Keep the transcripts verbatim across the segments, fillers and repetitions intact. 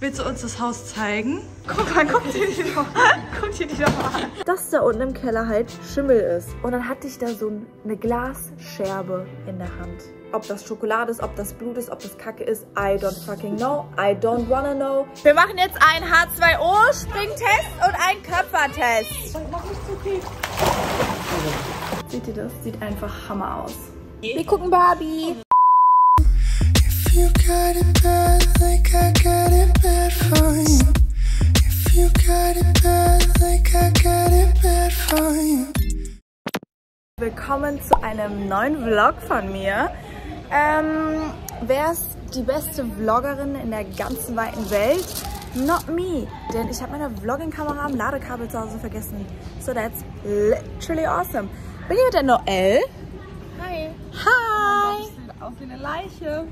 Willst du uns das Haus zeigen? Guck mal, guck dir die doch an. Guck dir die doch an. Dass da unten im Keller halt Schimmel ist. Und dann hatte ich da so eine Glasscherbe in der Hand. Ob das Schokolade ist, ob das Blut ist, ob das Kacke ist, I don't fucking know. I don't wanna know. Wir machen jetzt einen H zwei O-Springtest und einen Köpfertest. Seht ihr das? Sieht einfach Hammer aus. Wir gucken Barbie. You got it bad like I got it bad for you. If you got it bad like I got it bad for you. Willkommen zu einem neuen Vlog von mir. Ähm, wer ist die beste Vloggerin in der ganzen weiten Welt? Not me, denn ich habe meine Vlogging-Kamera am Ladekabel zu Hause vergessen. So that's literally awesome. Bin ich mit der Noelle? Hi. Hi. Aus wie eine Leiche.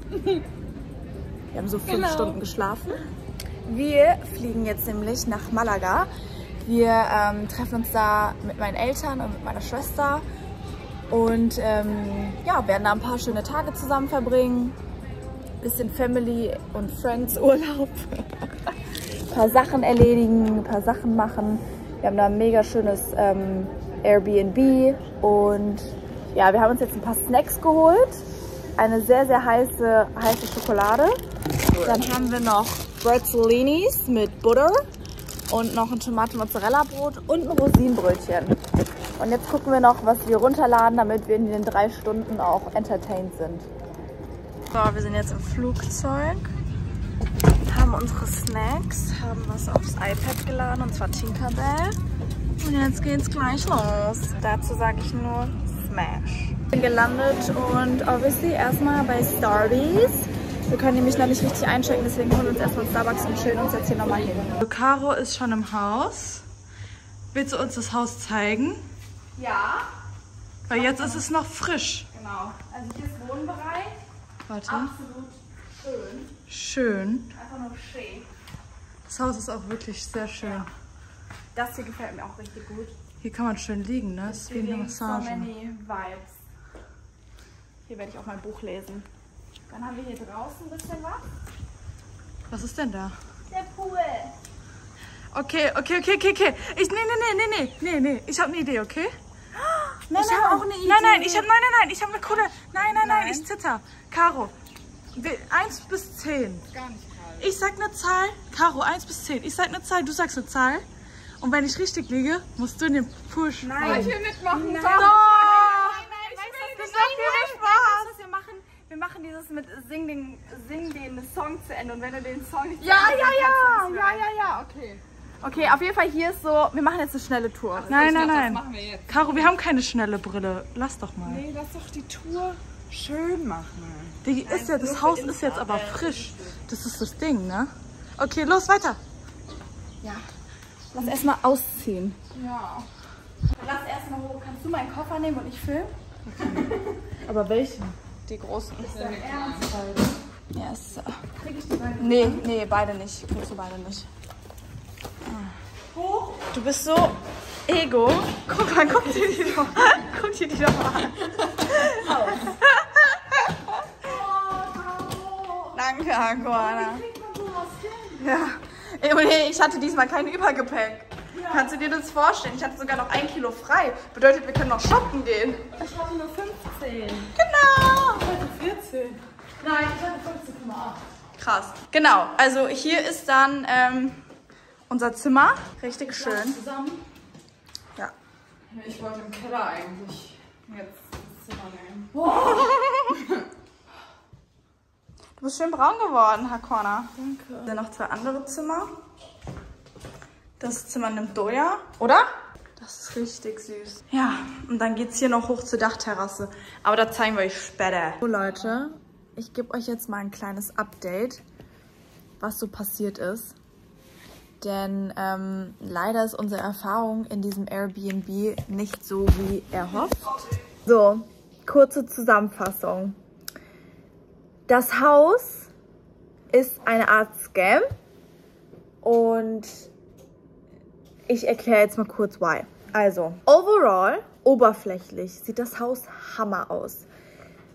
Wir haben so fünf Genau. Stunden geschlafen. Wir fliegen jetzt nämlich nach Malaga. Wir ähm, treffen uns da mit meinen Eltern und mit meiner Schwester und ähm, ja, werden da ein paar schöne Tage zusammen verbringen. Bisschen Family und Friends Urlaub. Ein paar Sachen erledigen, ein paar Sachen machen. Wir haben da ein mega schönes ähm, Airbnb und ja, wir haben uns jetzt ein paar Snacks geholt. Eine sehr, sehr heiße, heiße Schokolade. Dann haben wir noch Bretzelinis mit Butter und noch ein Tomate-Mozzarella-Brot und ein Rosinenbrötchen. Und jetzt gucken wir noch, was wir runterladen, damit wir in den drei Stunden auch entertained sind. So, wir sind jetzt im Flugzeug, haben unsere Snacks, haben was aufs iPad geladen, und zwar Tinkerbell. Und jetzt geht's gleich los. Dazu sage ich nur Smash. Ich bin gelandet und obviously erstmal bei Starbucks. Wir können nämlich noch nicht richtig einchecken, deswegen holen wir uns erstmal Starbucks und chillen uns jetzt hier nochmal hin. Caro ist schon im Haus. Willst du uns das Haus zeigen? Ja. Weil jetzt ist es noch frisch. Genau. Also hier ist Wohnbereich. Warte. Absolut schön. Schön. Einfach nur schön. Das Haus ist auch wirklich sehr schön. Das hier gefällt mir auch richtig gut. Hier kann man schön liegen, ne? Das ist wie eine Massage. So many vibes. Hier werde ich auch mein Buch lesen. Dann haben wir hier draußen ein bisschen was. Was ist denn da? Der Pool. Okay, okay, okay, okay, okay. Ich, nee, nee, nee, nee, nee, nee, nee. Ich habe eine Idee, okay? Nein, ich habe auch eine Idee. Nein, nein, ich habe, nein, nein, nein, ich habe eine coole. Nein, nein, nein, ich zitter. Caro, eins bis zehn. Gar nicht kalt. Ich sag eine Zahl. Caro, eins bis zehn. Ich sag eine Zahl, du sagst eine Zahl. Und wenn ich richtig liege, musst du in den Push. Nein. Ich will mitmachen. Nein. Doch. Nein, Nein, weißt du, das das macht viel Spaß. Was wir machen? Wir machen dieses mit Sing den, Sing den Song zu Ende. Und wenn du den Song nicht Ja, zu Ende ja, kannst, ja. kannst du nicht Ja, mehr ja, ja. Okay. Okay, auf jeden Fall hier ist so, wir machen jetzt eine schnelle Tour. Nein, Ich nein, dachte, nein. Das machen wir jetzt. Caro, wir haben keine schnelle Brille. Lass doch mal. Nee, lass doch die Tour schön machen. Die ist ja, das Haus ist jetzt aber frisch. Das ist das Ding, ne? Okay, los, weiter. Ja. Lass erstmal ausziehen. Ja. Lass erstmal hoch. Kannst du meinen Koffer nehmen und ich filmen? Aber welchen? Die großen. Ist dein Ernst? Yes. Krieg ich die beiden? Nee, nee, beide nicht. Kriegst du beide nicht. Hoch. Du bist so ego. Guck mal, guck dir die doch an. Guck dir die doch an. Danke, Aquana. Ja. Ich hatte diesmal kein Übergepäck. Ja. Kannst du dir das vorstellen? Ich hatte sogar noch ein Kilo frei. Bedeutet, wir können noch shoppen gehen. Ich hatte nur fünfzehn. Genau. Ich hatte vierzehn. Nein, ich hatte fünfzehn Komma acht. Krass. Genau, also hier ist dann ähm, unser Zimmer. Richtig schön. Zusammen? Ja. Ich wollte im Keller eigentlich jetzt das Zimmer nehmen. Du bist schön braun geworden, Hakona. Danke. Dann noch zwei andere Zimmer. Das Zimmer nimmt Doja, oder? Das ist richtig süß. Ja, und dann geht's hier noch hoch zur Dachterrasse. Aber das zeigen wir euch später. So Leute, ich gebe euch jetzt mal ein kleines Update, was so passiert ist. Denn ähm, leider ist unsere Erfahrung in diesem Airbnb nicht so, wie erhofft. So, kurze Zusammenfassung. Das Haus ist eine Art Scam und ich erkläre jetzt mal kurz why. Also, overall, oberflächlich sieht das Haus Hammer aus.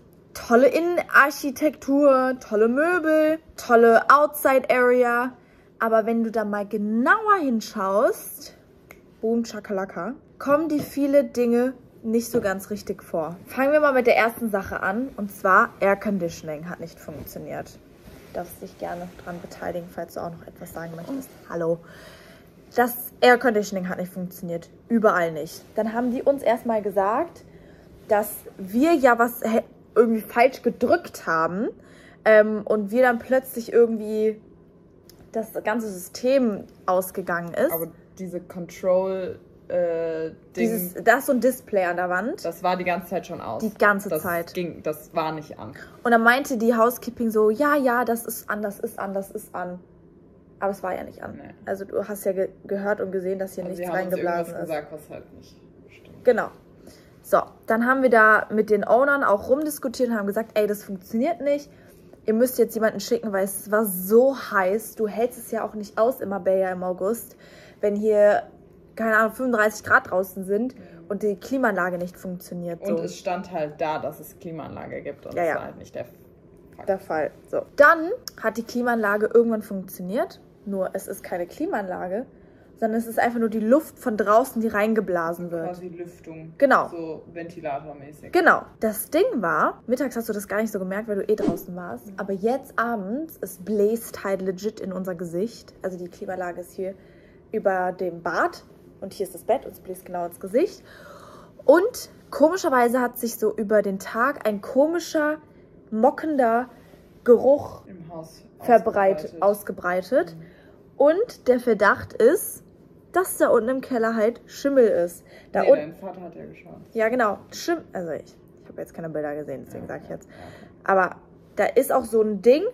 Tolle Innenarchitektur, tolle Möbel, tolle Outside Area, Aber wenn du da mal genauer hinschaust, boom, chakalaka, kommen dir viele Dinge nicht so ganz richtig vor. Fangen wir mal mit der ersten Sache an. Und zwar Air Conditioning hat nicht funktioniert. Du darfst dich gerne dran beteiligen, falls du auch noch etwas sagen möchtest. Hallo. Das Air Conditioning hat nicht funktioniert. Überall nicht. Dann haben die uns erstmal gesagt, dass wir ja was irgendwie falsch gedrückt haben ähm, und wir dann plötzlich irgendwie das ganze System ausgegangen ist. Aber diese Control äh, Ding, Dieses, da ist so ein Display an der Wand. das war die ganze Zeit schon aus. Die ganze das Zeit. Ging, das war nicht an. Und dann meinte die Housekeeping so, ja, ja, das ist an, das ist an, das ist an. Aber es war ja nicht an. Nee. Also du hast ja ge gehört und gesehen, dass hier Also nichts sie haben uns reingeblasen irgendwas ist. gesagt, was halt nicht stimmt. Genau. So, dann haben wir da mit den Ownern auch rumdiskutiert und haben gesagt, ey, das funktioniert nicht. Ihr müsst jetzt jemanden schicken, weil es war so heiß. Du hältst es ja auch nicht aus im Marbella im August, wenn hier, keine Ahnung, fünfunddreißig Grad draußen sind und die Klimaanlage nicht funktioniert. So. Und es stand halt da, dass es Klimaanlage gibt und Ja, das ja. war halt nicht der Fakt. Der Fall. So. Dann hat die Klimaanlage irgendwann funktioniert. Nur es ist keine Klimaanlage, sondern es ist einfach nur die Luft von draußen, die reingeblasen wird. Quasi Lüftung. Genau. So ventilatormäßig. Genau. Das Ding war, mittags hast du das gar nicht so gemerkt, weil du eh draußen warst. Aber jetzt abends, es bläst halt legit in unser Gesicht. Also die Klimaanlage ist hier über dem Bad und hier ist das Bett und es bläst genau ins Gesicht. Und komischerweise hat sich so über den Tag ein komischer, mockender Geruch Im Haus verbreitet, ausgebreitet. Mhm. Und der Verdacht ist, dass da unten im Keller halt Schimmel ist. Da Nee, unten, dein Vater hat ja geschaut. ja genau, Schimmel, also ich, ich habe jetzt keine Bilder gesehen, deswegen Ja, sage ich ja, jetzt. ja, okay. Aber da ist auch so ein Ding,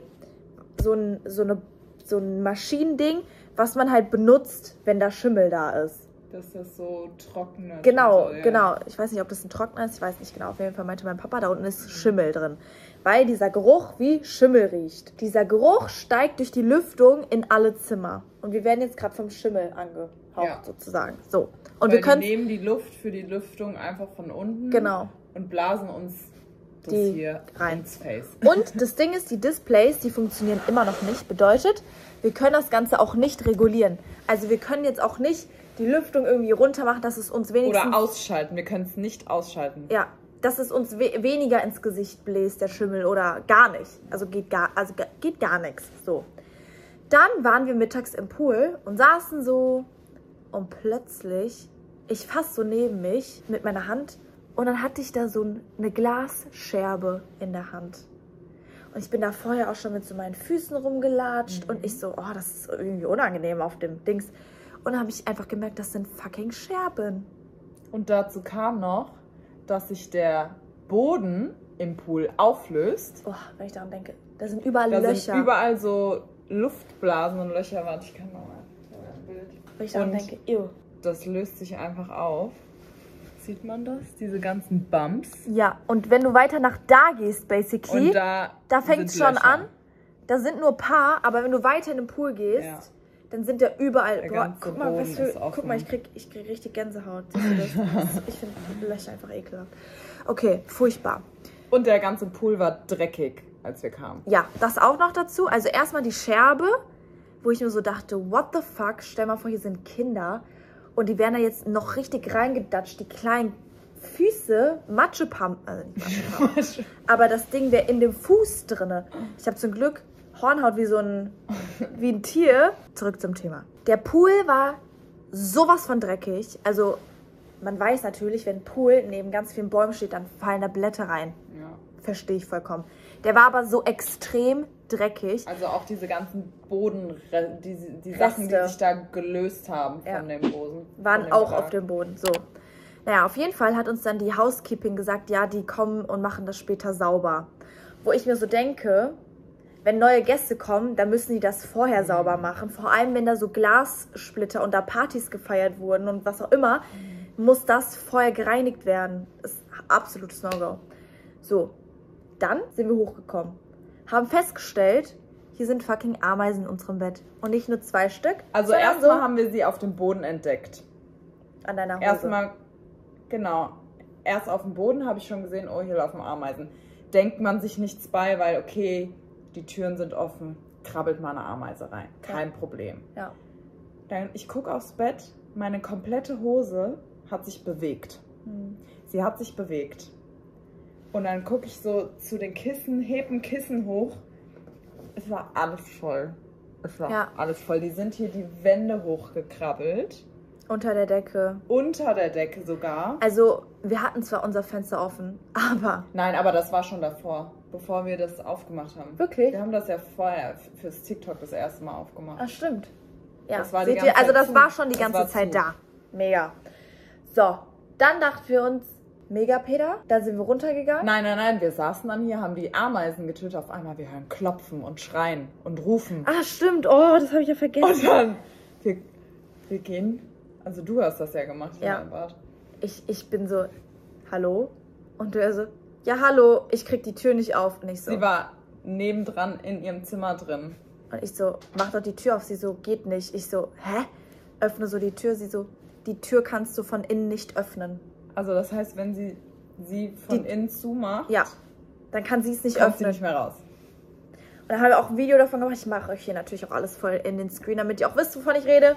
so ein, so eine, so ein Maschinending, was man halt benutzt, wenn da Schimmel da ist. Dass das so trocknet. Genau, und so, ja. genau. Ich weiß nicht, ob das ein Trockner ist, ich weiß nicht genau. Auf jeden Fall meinte mein Papa, da unten ist Schimmel drin. Weil dieser Geruch wie Schimmel riecht. Dieser Geruch steigt durch die Lüftung in alle Zimmer. Und wir werden jetzt gerade vom Schimmel angehaucht, Ja. sozusagen. So. Und Weil wir können die nehmen die Luft für die Lüftung einfach von unten Genau. und blasen uns das Die hier rein. ins Face. Und das Ding ist, die Displays, die funktionieren immer noch nicht. Bedeutet, wir können das Ganze auch nicht regulieren. Also wir können jetzt auch nicht die Lüftung irgendwie runter machen, dass es uns wenigstens... Oder ausschalten. Wir können es nicht ausschalten. Ja, dass es uns we weniger ins Gesicht bläst, der Schimmel, oder gar nicht. Also geht gar, also ga- geht gar nichts. So. Dann waren wir mittags im Pool und saßen so und plötzlich, ich fass so neben mich mit meiner Hand und dann hatte ich da so ein- eine Glasscherbe in der Hand. Und ich bin da vorher auch schon mit so meinen Füßen rumgelatscht und ich so, oh, das ist irgendwie unangenehm auf dem Dings. Und dann habe ich einfach gemerkt, das sind fucking Scherben. Und dazu kam noch, dass sich der Boden im Pool auflöst. Oh, wenn ich daran denke, da sind überall Da Löcher. sind überall so Luftblasen und Löcher. Warte, ich kann noch mal ein Bild. Wenn ich daran Und- denke, ew. Das löst sich einfach auf. Sieht man das? Diese ganzen Bumps. Ja, und wenn du weiter nach da gehst, basically, Und da, da fängt es sind schon Löcher. an. Da sind nur ein paar, aber wenn du weiter in den Pool gehst, Ja. dann sind da überall. Der Boah, ganze guck mal, was Boden für, ist offen. guck mal, ich krieg, ich krieg richtig Gänsehaut. Siehst du das? Ich finde Löcher einfach ekelhaft. Okay, furchtbar. Und der ganze Pool war dreckig, als wir kamen. Ja, das auch noch dazu. Also erstmal die Scherbe, wo ich mir so dachte, what the fuck, stell mal vor, hier sind Kinder und die werden da jetzt noch richtig reingedatscht, die kleinen Füße, Matschepamp, also nicht Matschepamp, aber das Ding wäre in dem Fuß drinne. Ich habe zum Glück Hornhaut wie so ein, wie ein Tier. Zurück zum Thema. Der Pool war sowas von dreckig, also man weiß natürlich, wenn ein Pool neben ganz vielen Bäumen steht, dann fallen da Blätter rein. Ja. Verstehe ich vollkommen. Der war aber so extrem dreckig. Also auch diese ganzen Boden, die, die Sachen, die Reste. sich da gelöst haben von Ja. dem Boden. Waren von dem auch Belag. auf dem Boden. So. Naja, auf jeden Fall hat uns dann die Housekeeping gesagt, ja, die kommen und machen das später sauber. Wo ich mir so denke, wenn neue Gäste kommen, dann müssen die das vorher sauber machen. Vor allem, wenn da so Glassplitter und da Partys gefeiert wurden und was auch immer, muss das vorher gereinigt werden. Ist absolutes No-Go. So, dann sind wir hochgekommen. Haben festgestellt, hier sind fucking Ameisen in unserem Bett. Und nicht nur zwei Stück. Also sondern erstmal so haben wir sie auf dem Boden entdeckt. an deiner Hose. Erstmal, genau, erst auf dem Boden habe ich schon gesehen, oh, hier laufen Ameisen. Denkt man sich nichts bei, weil okay, die Türen sind offen. krabbelt mal eine Ameise rein. Kein Ja. Problem. Ja. Dann, ich gucke aufs Bett, meine komplette Hose hat sich bewegt. Hm. Sie hat sich bewegt. Und dann gucke ich so zu den Kissen, heb ein Kissen hoch. Es war alles voll. Es war Ja. alles voll. Die sind hier die Wände hochgekrabbelt. Unter der Decke. Unter der Decke sogar. Also, wir hatten zwar unser Fenster offen, aber... Nein, aber das war schon davor, bevor wir das aufgemacht haben. Wirklich? Wir haben das ja vorher fürs TikTok das erste Mal aufgemacht. Ach, stimmt. Ja, Das war die seht ganze ihr? Also Zeit das zu. war schon die Das ganze war Zeit zu. da. Mega. So, dann dachten wir uns, mega Peter, dann sind wir runtergegangen. Nein, nein, nein, wir saßen dann hier, haben die Ameisen getötet. Auf einmal, wir hören klopfen und schreien und rufen. Ah, stimmt. Oh, das habe ich ja vergessen. Und dann, wir, wir gehen, also du hast das ja gemacht, Ja. in meinem Bad. Ich, ich bin so, hallo? Und du so, ja, hallo, ich krieg die Tür nicht auf. Und ich so, Sie war nebendran in ihrem Zimmer drin. und ich so, mach doch die Tür auf. Sie so, geht nicht. Ich so, hä? Öffne so die Tür. Sie so, die Tür kannst du von innen nicht öffnen. Also das heißt, wenn sie sie von Die- innen zumacht, Ja, dann kann sie es nicht kommt sie öffnen. nicht mehr raus. Und dann haben wir auch ein Video davon gemacht. Ich mache euch hier natürlich auch alles voll in den Screen, damit ihr auch wisst, wovon ich rede.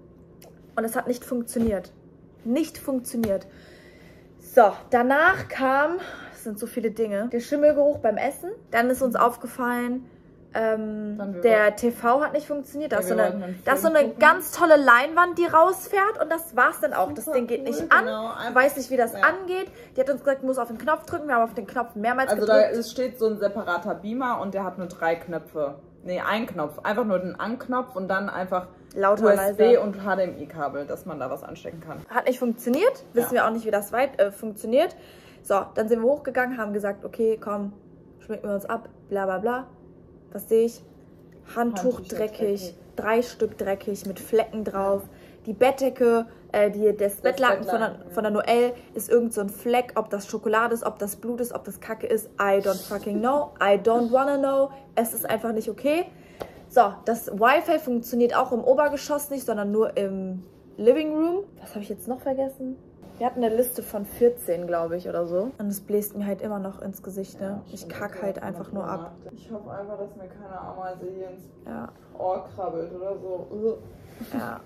Und es hat nicht funktioniert. Nicht funktioniert. So, danach kam, es sind so viele Dinge, der Schimmelgeruch beim Essen. Dann ist uns aufgefallen, ähm, Dann wir der wollten- T V hat nicht funktioniert. Da Ja, ist so wir eine, wollten einen da ist so Film eine gucken. ganz tolle Leinwand, die rausfährt. Und das war's dann auch. Das Super Ding geht cool, nicht an. genau. Ich weiß nicht, wie das Ja. angeht. Die hat uns gesagt, du musst auf den Knopf drücken. Wir haben auf den Knopf mehrmals Also da gedrückt. ist, steht so ein separater Beamer und der hat nur drei Knöpfe. Nee, ein Knopf. Einfach nur den An-Knopf und dann einfach Lauter, U S B leiser. und H D M I-Kabel, dass man da was anstecken kann. Hat nicht funktioniert. Wissen Ja. wir auch nicht, wie das weit äh, funktioniert. So, dann sind wir hochgegangen, haben gesagt, okay, komm, schminken wir uns ab, bla bla bla. Was sehe ich? Handtuch Handtücher dreckig, dreckig. drei Stück dreckig mit Flecken drauf. Die Bettdecke, äh, die, das Bettlaken von der, Bettlaken, ja. von der Noelle ist irgend so ein Fleck, ob das Schokolade ist, ob das Blut ist, ob das Kacke ist. I don't fucking know. I don't wanna know. Es ist einfach nicht okay. So, das Wi-Fi funktioniert auch im Obergeschoss nicht, sondern nur im Living Room. Was habe ich jetzt noch vergessen? Wir hatten eine Liste von vierzehn, glaube ich, oder so. Und es bläst mir halt immer noch ins Gesicht, ne? Ich kack halt einfach nur ab. Ich hoffe einfach, dass mir keine Ameise hier ins Ja, Ohr krabbelt oder so. ja.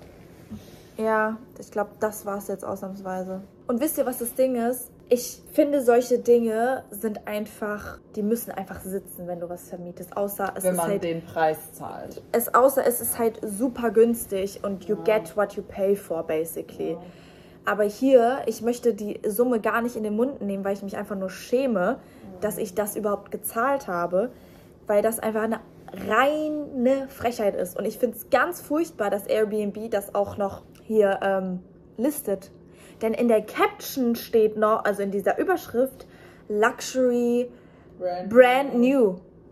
Ja, ich glaube, das war es jetzt ausnahmsweise. Und wisst ihr, was das Ding ist? Ich finde, solche Dinge sind einfach, die müssen einfach sitzen, wenn du was vermietest. Außer es Wenn ist man halt, den Preis zahlt. es, außer es ist halt super günstig und you Ja. get what you pay for, basically. Ja. Aber hier, ich möchte die Summe gar nicht in den Mund nehmen, weil ich mich einfach nur schäme, dass ich das überhaupt gezahlt habe, weil das einfach eine reine Frechheit ist. Und ich finde es ganz furchtbar, dass Airbnb das auch noch hier ähm, listet. Denn in der Caption steht noch, also in dieser Überschrift, Luxury Brand, Brand New.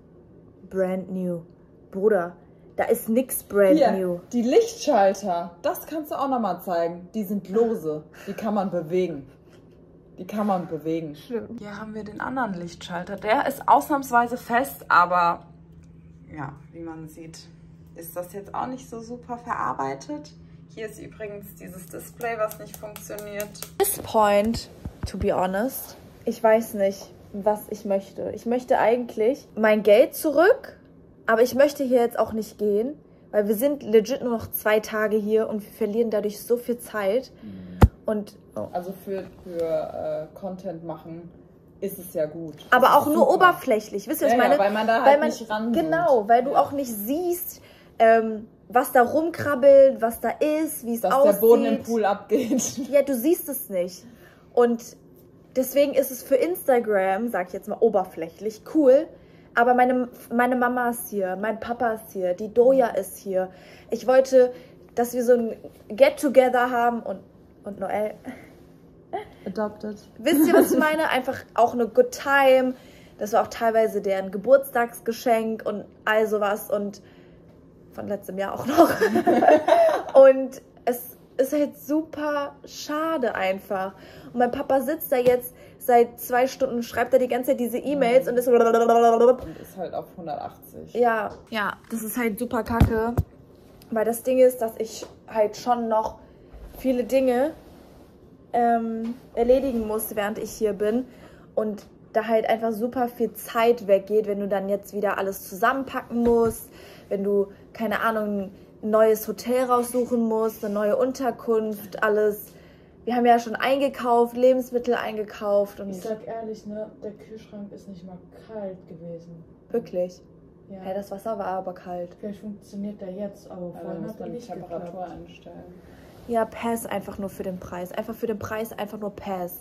Brand New. Bruder, da ist nix Brand Hier, New. die Lichtschalter, das kannst du auch nochmal zeigen. Die sind lose, die kann man bewegen. Die kann man bewegen. Hier haben wir den anderen Lichtschalter. Der ist ausnahmsweise fest, aber ja, wie man sieht, ist das jetzt auch nicht so super verarbeitet. Hier ist übrigens dieses Display, was nicht funktioniert. This point, to be honest, ich weiß nicht, was ich möchte. Ich möchte eigentlich mein Geld zurück, aber ich möchte hier jetzt auch nicht gehen, weil wir sind legit nur noch zwei Tage hier und wir verlieren dadurch so viel Zeit. Und oh. Also für, für äh, Content machen ist es ja gut. aber Das auch ist nur super. oberflächlich, wisst ihr, was Ja, ich ja, meine? weil man da Weil halt man- nicht ran Genau, weil du ja. auch nicht siehst, ähm, was da rumkrabbelt, was da ist, wie es Dass aussieht. der Boden im Pool abgeht. Ja, du siehst es nicht. Und deswegen ist es für Instagram, sag ich jetzt mal oberflächlich, cool. Aber meine, meine Mama ist hier, mein Papa ist hier, die Doja ist hier. Ich wollte, dass wir so ein Get-Together haben und, und Noel. Adopted. Wisst ihr, was ich meine? Einfach auch eine good time. Das war auch teilweise deren Geburtstagsgeschenk und all sowas. Und von letztem Jahr auch noch. Und es ist halt super schade einfach. Und mein Papa sitzt da jetzt seit zwei Stunden, schreibt er die ganze Zeit diese E-Mails und ist so... Und ist halt auf hundertachtzig. Ja, ja, das ist halt super kacke. Weil das Ding ist, dass ich halt schon noch viele Dinge ähm, erledigen muss, während ich hier bin. Und da halt einfach super viel Zeit weggeht, wenn du dann jetzt wieder alles zusammenpacken musst, wenn du, keine Ahnung, ein neues Hotel raussuchen musst, eine neue Unterkunft, alles. Wir haben ja schon eingekauft, Lebensmittel eingekauft. Und ich sag ehrlich, ne, der Kühlschrank ist nicht mal kalt gewesen. Wirklich? Ja. Ja, das Wasser war aber kalt. Vielleicht funktioniert der jetzt, aber Ja, vorhin muss hat er man die nicht Temperatur geklappt. einstellen. Ja, Pass einfach nur für den Preis. Einfach für den Preis, einfach nur Pass.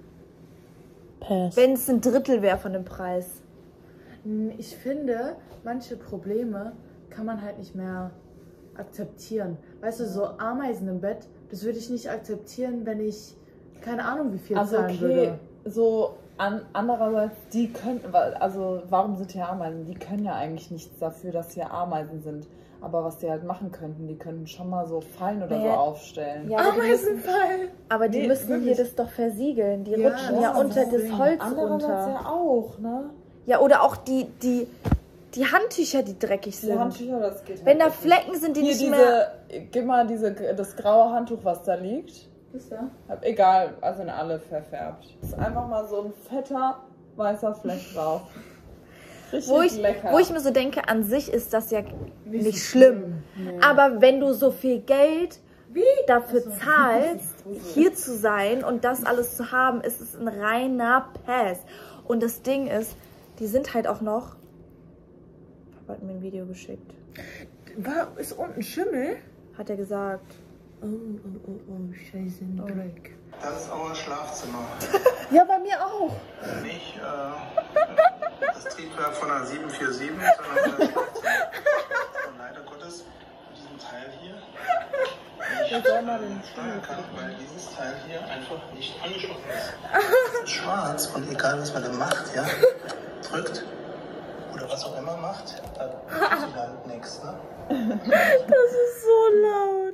Pass. Wenn es ein Drittel wäre von dem Preis. Ich finde, manche Probleme kann man halt nicht mehr akzeptieren. Weißt du, so Ameisen im Bett, das würde ich nicht akzeptieren, wenn ich keine Ahnung wie viel Also zahlen okay, würde. so an, andererseits, die können, weil- also warum sind hier Ameisen? Die können ja eigentlich nichts dafür, dass hier Ameisen sind. Aber was die halt machen könnten, die könnten schon mal so Fallen oder Naja, so aufstellen. Ja, aber die müssen, Ameisenfall! aber die Nee, müssen hier wirklich. das doch versiegeln. Die Ja, rutschen das ja ist unter das das Ding. Holz Andererseits runter. ja auch, ne? Ja, oder auch die, die, die Handtücher, die dreckig Die sind. Handtücher, das geht Wenn da halt nicht. Flecken sind, die Hier nicht diese, mehr... gib mal diese, das graue Handtuch, was da liegt. Ist da? Hab, egal, also in alle verfärbt. Ist einfach mal so ein fetter weißer Fleck drauf. Richtig Wo ich, lecker. wo ich mir so denke, an sich ist das ja nicht, so schlimm. schlimm. Nee. Aber wenn du so viel Geld Wie? dafür zahlst, hier zu sein und das alles zu haben, ist es ein reiner Pass. Und das Ding ist, die sind halt auch noch... Papa hat mir ein Video geschickt. War, ist unten Schimmel? Hat er gesagt. Oh, oh, oh, oh, scheiße, ein Dreck. Das ist euer Schlafzimmer. Ja, bei mir auch. Nicht äh, das Triebwerk von einer sieben vier sieben, sondern euer Schlafzimmer. Und leider Gottes mit diesem Teil hier nicht ähm, steuern kann, weil dieses Teil hier einfach nicht angeschlossen ist. Es ist schwarz und egal was man da macht, ja, drückt oder was auch immer macht, da tut sie halt nichts, ne? Das ist so laut.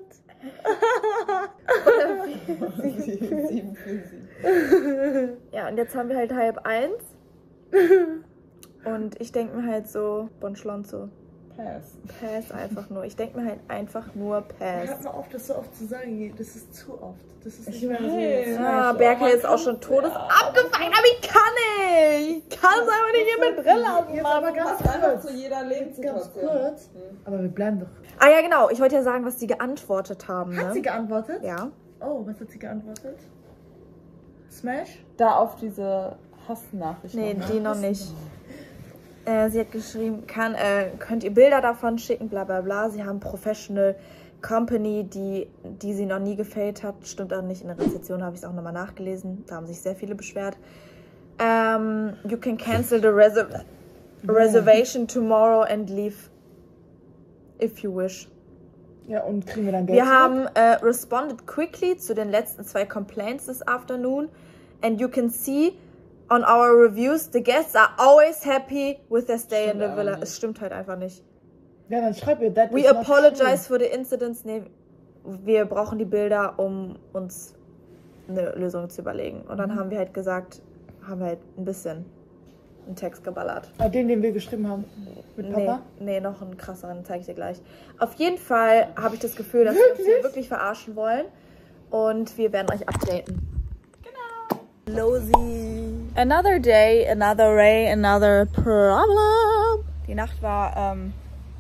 sieben für sieben. Ja, und jetzt haben wir halt halb eins. Und ich denke mir halt so, Bon Schlonzo. Pass. Pass einfach nur. Ich denke mir halt einfach nur Pass. Hört mal auf, das so oft zu sagen. Das ist zu oft. Das ist nicht Ich mehr so. weiß. Ah, Berke ist auch schon todes abgefangen, aber ich kann nicht. Ich kann es einfach nicht hier mit drin lassen. Jetzt aber ganz Passt einfach kurz. zu jeder Ganz Lebenssituation. kurz. Aber wir bleiben doch. Ah ja, genau. Ich wollte ja sagen, was die geantwortet haben. Hat Ne? sie geantwortet? Ja. Oh, was hat sie geantwortet? Smash? Da auf diese Hassnachricht. Nee, noch, die ne? noch nicht. Äh, sie hat geschrieben, kann, äh, könnt ihr Bilder davon schicken, bla bla bla. Sie haben Professional Company, die, die sie noch nie gefällt hat. Stimmt auch nicht. In der Rezession habe ich es auch nochmal nachgelesen. Da haben sich sehr viele beschwert. Ähm, you can cancel the reser reservation tomorrow and leave if you wish. Ja, und kriegen wir dann Geld Wir zurück? haben äh, responded quickly zu den letzten zwei Complaints this afternoon. And you can see on our reviews, the guests are always happy with their stay Stimmt in the aber villa. nicht. Es stimmt halt einfach nicht. Ja, dann schreib ihr that. We is not apologize for the incidents. Nee, wir brauchen die Bilder, um uns eine Lösung zu überlegen. Und dann Mhm. haben wir halt gesagt, haben wir halt ein bisschen einen Text geballert. true. Ah, den, den wir geschrieben haben. Mit Nee, Papa? nee, noch einen krasseren, zeige ich dir gleich. Auf jeden Fall habe ich das Gefühl, dass wir uns hier wirklich verarschen wollen. Und wir werden euch updaten. Genau. Losi. Another day, another ray, another problem. Die Nacht war ähm,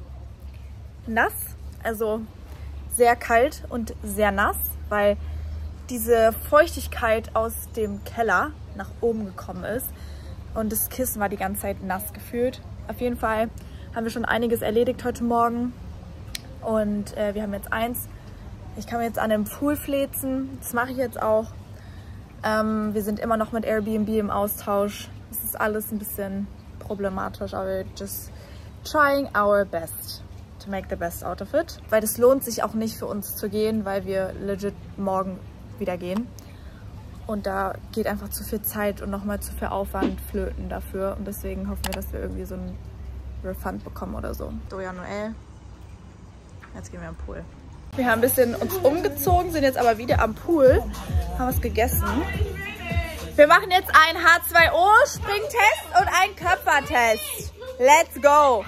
nass, also sehr kalt und sehr nass, weil diese Feuchtigkeit aus dem Keller nach oben gekommen ist. Und das Kissen war die ganze Zeit nass gefühlt. Auf jeden Fall haben wir schon einiges erledigt heute Morgen. Und äh, wir haben jetzt eins. Ich kann mir jetzt an dem Pool fläzen. Das mache ich jetzt auch. Ähm, wir sind immer noch mit Airbnb im Austausch. Es ist alles ein bisschen problematisch, aber we're just trying our best to make the best out of it. Weil es lohnt sich auch nicht für uns zu gehen, weil wir legit morgen wieder gehen. Und da geht einfach zu viel Zeit und nochmal zu viel Aufwand flöten dafür. Und deswegen hoffen wir, dass wir irgendwie so einen Refund bekommen oder so. Doja Noel. Jetzt gehen wir am Pool. Wir haben ein bisschen uns umgezogen, sind jetzt aber wieder am Pool. Haben was gegessen. Wir machen jetzt einen H zwei O-Springtest und einen Köpfertest. Let's go!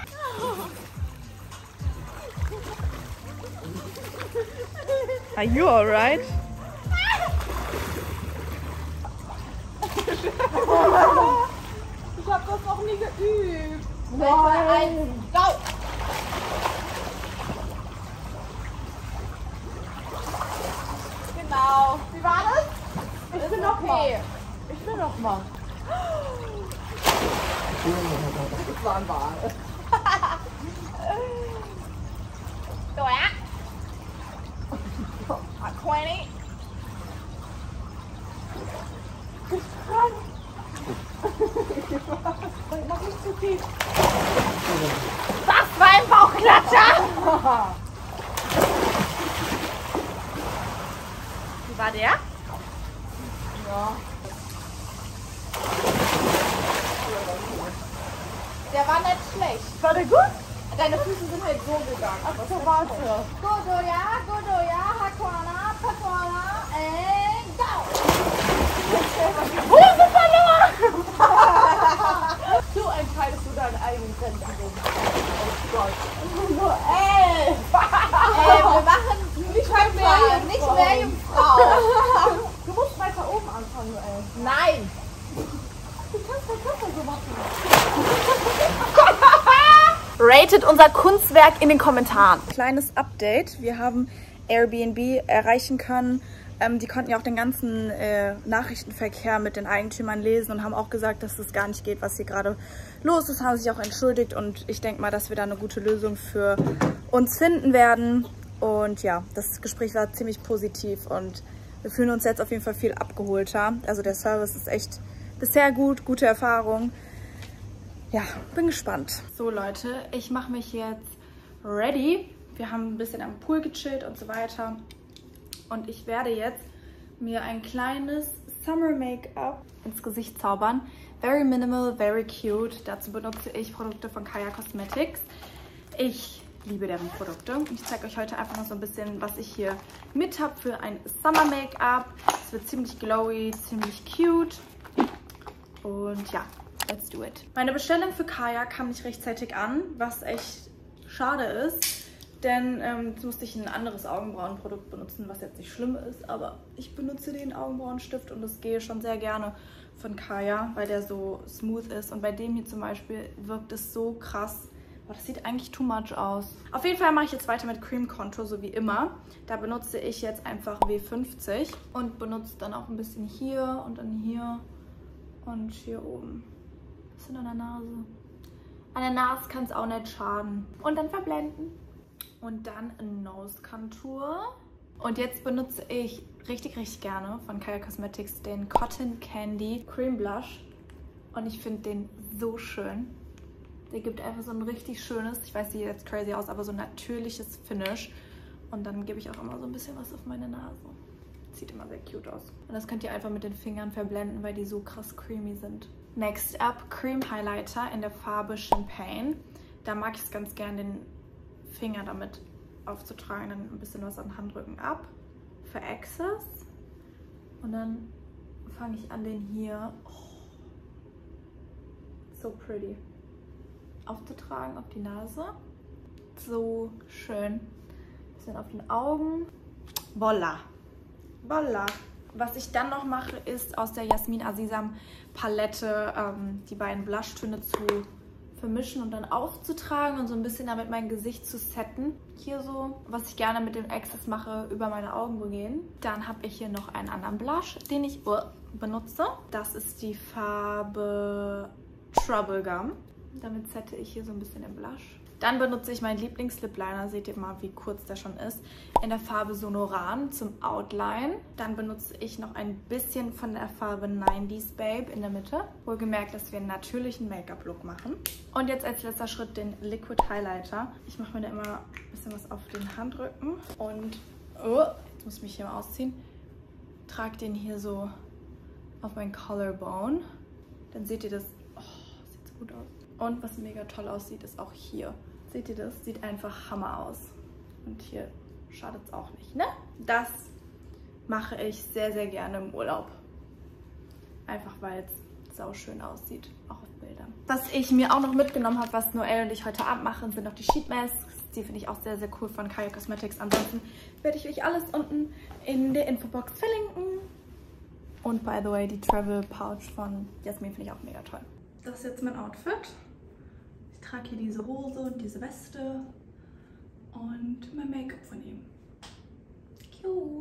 Are you alright? Ich hab das noch nie geübt. Nein. So, wie war das? Ich bin noch mal. Ich bin noch mal. Das war ein Wal. So, ja. zwanzig. Mach nicht zu viel. Das war ein Bauchklatscher. Wie war der? Ja. Der war nicht schlecht. War der gut? Deine Füße sind halt so gegangen. Ach, so warte. Godo, ja, Godo, ja, Hakwana, Pakwana, and go! Hose verloren! Du entscheidest du deinen eigenen Zentrum. Oh Gott. Ey! Ey, wir machen nicht mehr, nicht mehr Jungfrau. Du musst weiter oben anfangen, ey. Nein! Du kannst dein Körper so machen. Ratet unser Kunstwerk in den Kommentaren. Kleines Update. Wir haben Airbnb erreichen können. Ähm, die konnten ja auch den ganzen äh, Nachrichtenverkehr mit den Eigentümern lesen und haben auch gesagt, dass das gar nicht geht, was hier gerade los ist. Haben sich auch entschuldigt und ich denke mal, dass wir da eine gute Lösung für uns finden werden. Und ja, das Gespräch war ziemlich positiv und wir fühlen uns jetzt auf jeden Fall viel abgeholter. Also der Service ist echt bisher gut, gute Erfahrung. Ja, bin gespannt. So Leute, ich mache mich jetzt ready. Wir haben ein bisschen am Pool gechillt und so weiter. Und ich werde jetzt mir ein kleines Summer Make-up ins Gesicht zaubern. Very minimal, very cute. Dazu benutze ich Produkte von Kaya Cosmetics. Ich liebe deren Produkte. Ich zeige euch heute einfach noch so ein bisschen, was ich hier mit habe für ein Summer Make-up. Es wird ziemlich glowy, ziemlich cute. Und ja, let's do it. Meine Bestellung für Kaya kam nicht rechtzeitig an, was echt schade ist. Denn ähm, jetzt musste ich ein anderes Augenbrauenprodukt benutzen, was jetzt nicht schlimm ist. Aber ich benutze den Augenbrauenstift und das gehe schon sehr gerne von Kaya, weil der so smooth ist. Und bei dem hier zum Beispiel wirkt es so krass. Boah, das sieht eigentlich too much aus. Auf jeden Fall mache ich jetzt weiter mit Cream Contour, so wie immer. Da benutze ich jetzt einfach W fünfzig und benutze dann auch ein bisschen hier und dann hier und hier oben. Ein bisschen an der Nase. An der Nase kann es auch nicht schaden. Und dann verblenden. Und dann Nose Contour. Und jetzt benutze ich richtig, richtig gerne von Kaya Cosmetics den Cotton Candy Cream Blush. Und ich finde den so schön. Der gibt einfach so ein richtig schönes, ich weiß, sieht jetzt crazy aus, aber so ein natürliches Finish. Und dann gebe ich auch immer so ein bisschen was auf meine Nase. Sieht immer sehr cute aus. Und das könnt ihr einfach mit den Fingern verblenden, weil die so krass creamy sind. Next up, Cream Highlighter in der Farbe Champagne. Da mag ich es ganz gern, den Finger damit aufzutragen, dann ein bisschen was am Handrücken ab für Access. Und dann fange ich an, den hier oh, so pretty aufzutragen auf die Nase. So schön. Bisschen auf den Augen. Voila. Voila. Was ich dann noch mache, ist aus der Jasmin Azizam Palette ähm, die beiden Blushtöne zu vermischen und dann aufzutragen und so ein bisschen damit mein Gesicht zu setten. Hier so, was ich gerne mit dem Access mache, über meine Augen gehen. Dann habe ich hier noch einen anderen Blush, den ich uh, benutze. Das ist die Farbe Trouble Gum. Damit sette ich hier so ein bisschen den Blush. Dann benutze ich meinen Lieblings-Lip Liner, seht ihr mal, wie kurz der schon ist, in der Farbe Sonoran zum Outline. Dann benutze ich noch ein bisschen von der Farbe neunziger Babe in der Mitte. Wohlgemerkt, dass wir einen natürlichen Make-up-Look machen. Und jetzt als letzter Schritt den Liquid Highlighter. Ich mache mir da immer ein bisschen was auf den Handrücken. Und, oh, jetzt muss ich mich hier mal ausziehen. Trage den hier so auf mein Collarbone. Dann seht ihr das, oh, sieht so gut aus. Und was mega toll aussieht, ist auch hier. Seht ihr das? Sieht einfach Hammer aus. Und hier schadet es auch nicht, ne? Das mache ich sehr, sehr gerne im Urlaub. Einfach weil es sauschön aussieht, auch auf Bildern. Was ich mir auch noch mitgenommen habe, was Noelle und ich heute Abend machen, sind noch die Sheet Masks. Die finde ich auch sehr, sehr cool von Kaya Cosmetics. Ansonsten werde ich euch alles unten in der Infobox verlinken. Und by the way, die Travel Pouch von Jasmin finde ich auch mega toll. Das ist jetzt mein Outfit. Ich trage hier diese Hose und diese Weste und mein Make-up von ihm. Cute.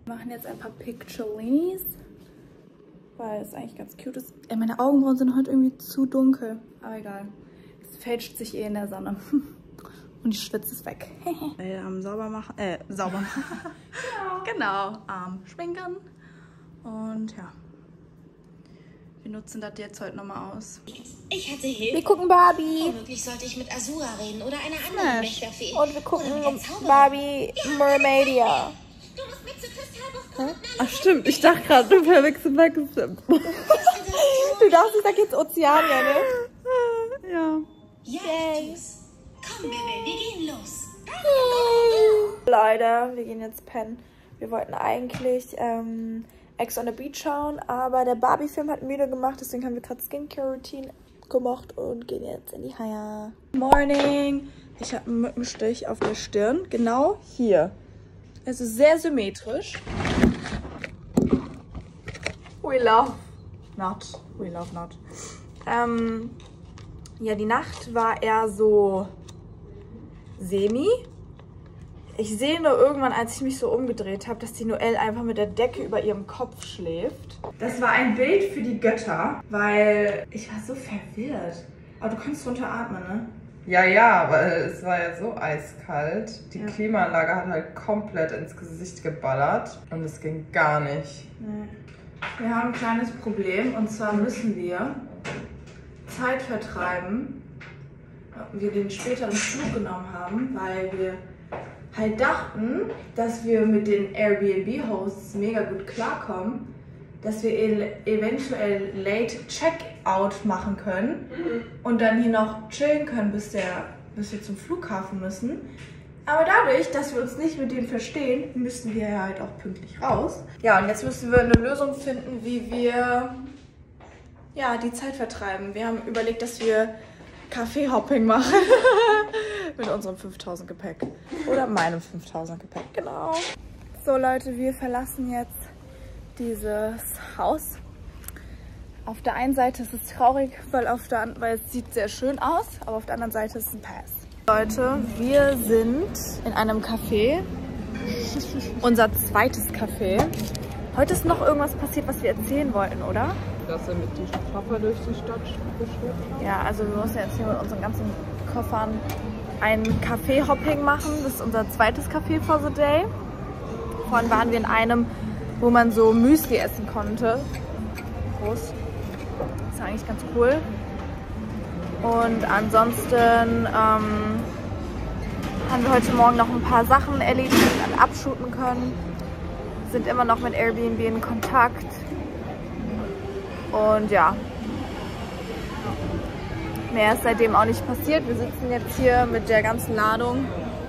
Wir machen jetzt ein paar Pictolinis, weil es eigentlich ganz cute ist. Ey, meine Augenbrauen sind heute irgendwie zu dunkel, aber egal. Es fälscht sich eh in der Sonne. Und die Schwitze ist weg. äh, am sauber machen, äh, sauber machen. Ja. Genau, am schminken. Und ja. Wir nutzen das jetzt heute nochmal aus. Ich hatte Hilfe. Wir gucken Barbie. Womöglich sollte ich mit Azura reden oder einer anderen Wächterfee. Und wir gucken Und Barbie Mermaidia. Du musst mit zu Kristallbuch. Ach stimmt, ich dachte gerade, du verwechselst Wechseln. Du dachtest, ich sag jetzt Ozeania, ne? Ja. Ja, ich tu's. Komm, Bimmel, wir gehen los. Leute, wir gehen jetzt pennen. Wir wollten eigentlich ähm, Ex on the Beach schauen, aber der Barbie-Film hat müde gemacht, deswegen haben wir gerade Skincare-Routine gemacht und gehen jetzt in die Haia. Morning! Ich habe einen Mückenstich auf der Stirn, genau hier. Es ist sehr symmetrisch. We love not. We love not. Ähm, ja, die Nacht war eher so semi. Ich sehe nur irgendwann, als ich mich so umgedreht habe, dass die Noelle einfach mit der Decke über ihrem Kopf schläft. Das war ein Bild für die Götter, weil ich war so verwirrt. Aber du konntest runter atmen, ne? Ja, ja, weil es war ja so eiskalt. Die Ja. Klimaanlage hat halt komplett ins Gesicht geballert und es ging gar nicht. Nee. Wir haben ein kleines Problem und zwar müssen wir Zeit vertreiben, wir den späteren Flug genommen haben, weil wir halt dachten, dass wir mit den Airbnb-Hosts mega gut klarkommen, dass wir e eventuell late Checkout machen können und dann hier noch chillen können, bis, der, bis wir zum Flughafen müssen. Aber dadurch, dass wir uns nicht mit denen verstehen, müssen wir ja halt auch pünktlich raus. Ja, und jetzt müssen wir eine Lösung finden, wie wir ja, die Zeit vertreiben. Wir haben überlegt, dass wir Kaffee-Hopping machen. Mit unserem fünftausend Gepäck. Oder meinem fünftausend Gepäck, genau. So Leute, wir verlassen jetzt dieses Haus. Auf der einen Seite ist es traurig, weil, auf der, weil es sieht sehr schön aus, aber auf der anderen Seite ist es ein Pass. Leute, wir sind in einem Café. Unser zweites Café. Heute ist noch irgendwas passiert, was wir erzählen wollten, oder? Dass er mit die Koffer durch die Stadt geschleppt hat. Ja, also wir müssen jetzt hier mit unseren ganzen Koffern ein Café-Hopping machen. Das ist unser zweites Café for the day. Vorhin waren wir in einem, wo man so Müsli essen konnte. Prost. Das ist eigentlich ganz cool. Und ansonsten ähm, haben wir heute Morgen noch ein paar Sachen erledigt und abshooten können. Sind immer noch mit Airbnb in Kontakt. Und ja, mehr ist seitdem auch nicht passiert. Wir sitzen jetzt hier mit der ganzen Ladung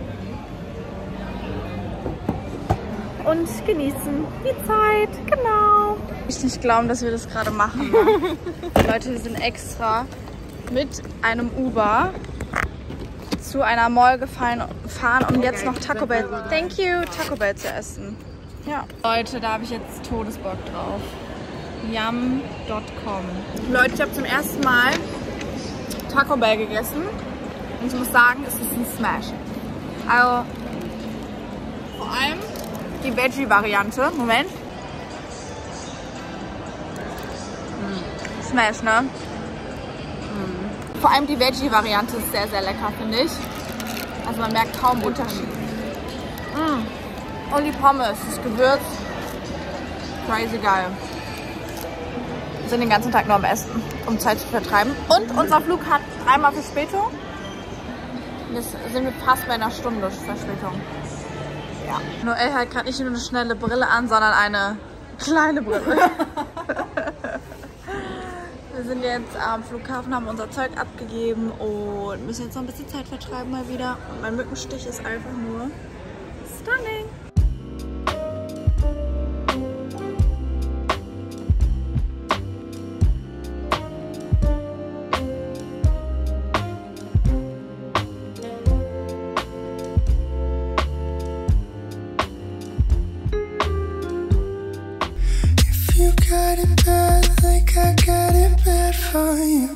und genießen die Zeit. Genau. Ich nicht glauben, dass wir das gerade machen. Ne? Leute, wir sind extra mit einem Uber zu einer Mall gefahren, um jetzt noch Taco Bell, thank you, Taco Bell zu essen. Ja. Leute, da habe ich jetzt Todesbock drauf. yum Punkt com. Leute, ich habe zum ersten Mal Taco Bell gegessen und ich muss sagen, es ist ein Smash. Also vor allem die Veggie-Variante. Moment. Mm. Smash, ne? Mm. Vor allem die Veggie-Variante ist sehr, sehr lecker, finde ich. Also man merkt kaum Unterschied. Mm. Und die Pommes, das Gewürz, crazy geil. Wir sind den ganzen Tag nur am Essen, um Zeit zu vertreiben. Und unser Flug hat dreimal Verspätung. Jetzt sind wir fast bei einer Stunde Verspätung. Ja. Noelle hat gerade nicht nur eine schnelle Brille an, sondern eine kleine Brille. Wir sind jetzt am Flughafen, haben unser Zeug abgegeben und müssen jetzt noch ein bisschen Zeit vertreiben mal wieder. Und mein Mückenstich ist einfach nur stunning. You got it bad, like I got it bad for you.